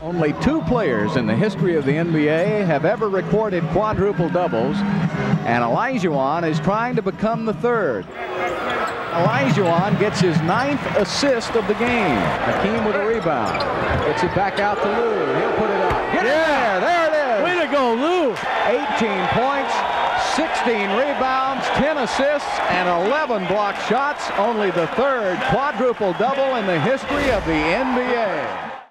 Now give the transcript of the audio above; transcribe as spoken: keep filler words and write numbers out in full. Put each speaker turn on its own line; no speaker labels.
Only two players in the history of the N B A have ever recorded quadruple doubles, and Olajuwon is trying to become the third. Olajuwon gets his ninth assist of the game. Hakeem with a rebound. Gets it back out to Lou. He'll put it up. Get
yeah.
it there. There it is.
Way to go, Lou.
eighteen points, sixteen rebounds, ten assists, and eleven block shots. Only the third quadruple double in the history of the N B A.